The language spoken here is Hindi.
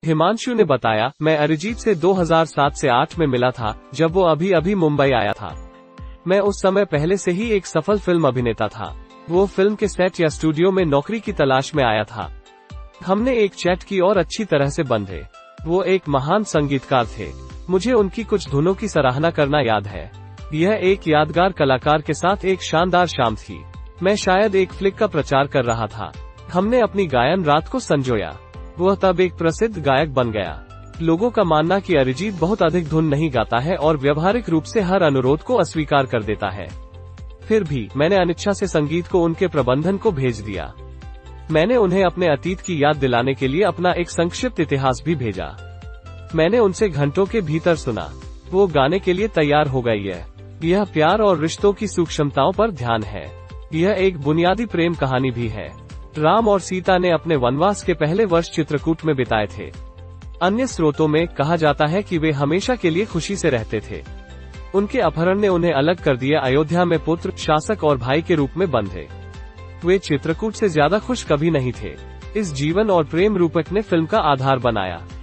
हिमांशु ने बताया, मैं अरिजीत से 2007 से 8 में मिला था, जब वो अभी अभी मुंबई आया था। मैं उस समय पहले से ही एक सफल फिल्म अभिनेता था। वो फिल्म के सेट या स्टूडियो में नौकरी की तलाश में आया था। हमने एक चैट की और अच्छी तरह से बंधे। वो एक महान संगीतकार थे। मुझे उनकी कुछ धुनों की सराहना करना याद है। यह एक यादगार कलाकार के साथ एक शानदार शाम थी। मैं शायद एक फ्लिक का प्रचार कर रहा था। हमने अपनी गायन रात को संजोया। वह तब एक प्रसिद्ध गायक बन गया। लोगों का मानना कि अरिजीत बहुत अधिक धुन नहीं गाता है और व्यवहारिक रूप से हर अनुरोध को अस्वीकार कर देता है। फिर भी मैंने अनिच्छा से संगीत को उनके प्रबंधन को भेज दिया। मैंने उन्हें अपने अतीत की याद दिलाने के लिए अपना एक संक्षिप्त इतिहास भी भेजा। मैंने उनसे घंटों के भीतर सुना। वो गाने के लिए तैयार हो गई है। यह प्यार और रिश्तों की सूक्ष्मताओं पर ध्यान है। यह एक बुनियादी प्रेम कहानी भी है। राम और सीता ने अपने वनवास के पहले वर्ष चित्रकूट में बिताए थे। अन्य स्रोतों में कहा जाता है कि वे हमेशा के लिए खुशी से रहते थे। उनके अपहरण ने उन्हें अलग कर दिया। अयोध्या में पुत्र, शासक और भाई के रूप में बंधे। वे चित्रकूट से ज्यादा खुश कभी नहीं थे। इस जीवन और प्रेम रूपक ने फिल्म का आधार बनाया।